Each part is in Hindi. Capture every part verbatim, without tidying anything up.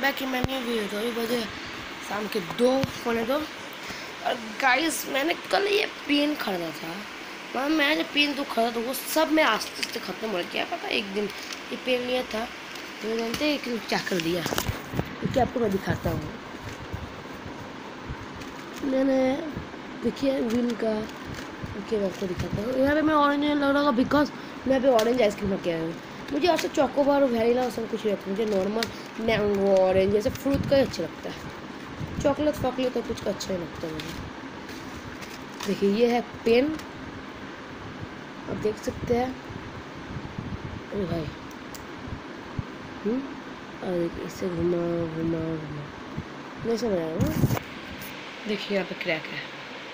Welcome back in my new video. तो अभी बजे शाम के दो पौने दो। और गाइस मैंने कल ये पेन खरीदा था। मतलब मैं जो पेन तो खरीदा था वो सब मैं आस्ते आस्ते ख़त्म हो गया। पता एक दिन ये पेन लिया था तो जानते हैं कि क्या कर दिया, क्योंकि आपको मैं दिखाता हूँ। मैंने देखिए विन का, ओके मैं आपको दिखाता हूँ। यहाँ पे मैं ऑरेंज लग रहा बिकॉज मैं यहाँ पे ऑरेंज आइसक्रीम रखे हैं। मुझे ऐसे चोकोबार और वैनिला सब कुछ नहीं लगता, मुझे नॉर्मल मैंगो ऑरेंज जैसे फ्रूट का ही अच्छा लगता है। चॉकलेट फॉकलेट तो कुछ का अच्छा नहीं लगता मुझे। देखिए ये है पेन, आप देख सकते हैं। अरे भाई हम्म और देखिए इसे घुमा घुमा घुमा नहीं समझ आया ना। देखिए यहाँ पे क्रैक है।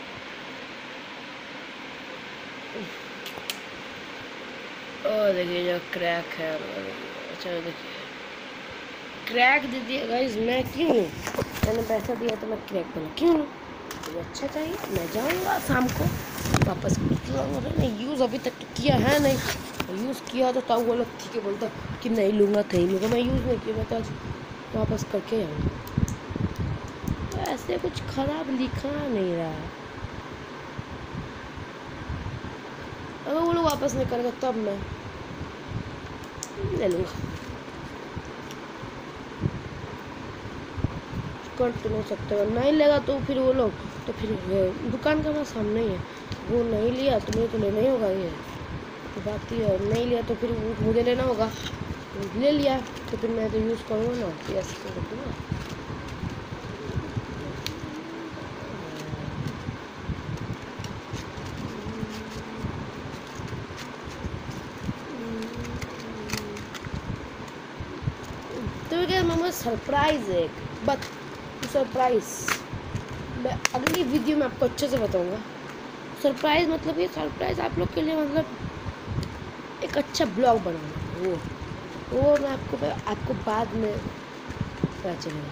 और देखिए जो क्रैक है, अच्छा देखिए क्रैक दे दिया गाइस। मैं क्यों लूँ, मैंने पैसा दिया तो मैं क्रैक बना क्यों लूँ। मुझे अच्छा चाहिए, मैं जाऊँगा शाम को वापस। मैंने यूज़ अभी तक तो किया है नहीं, यूज़ किया तो तब वो लोग ठीक है बोलता कि नहीं लूँगा तो ही लूँगा। मैं यूज़ नहीं किया, मैं तो आज वापस करके आऊँगा। तो ऐसे कुछ ख़राब लिखा नहीं रहा है। अगर वो लोग वापस नहीं करेगा तब मैं ले लूँगा। कर तो नहीं सकते, नहीं लेगा तो फिर वो लोग तो फिर दुकान का हमारा सामने ही है, वो नहीं लिया तो मुझे तो लेना ही होगा। ये तो बात ही है, नहीं लिया तो फिर मुझे लेना होगा। ले लिया तो फिर मैं तो यूज़ करूँगा ना, यस कर दूँगा। तो क्या मामा सरप्राइज है, बट सरप्राइज मैं अगली वीडियो में आपको अच्छे से बताऊंगा। सरप्राइज मतलब ये सरप्राइज आप लोग के लिए मतलब एक अच्छा ब्लॉग बनाऊंगा, वो वो मैं आपको आपको बाद में पता चलेगा।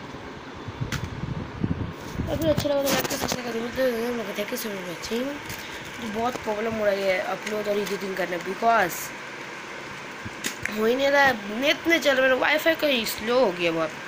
अगर अच्छा लगा तो लाइक कर सकते हैं। मैं बताया कि सुन अच्छी हूँ तो बहुत प्रॉब्लम हो रही है अपलोड और एडिटिंग करने, बिकॉज हो ही नहीं रहा, नेट नहीं चल रहा, मेरा वाईफाई का स्लो हो गया बहुत।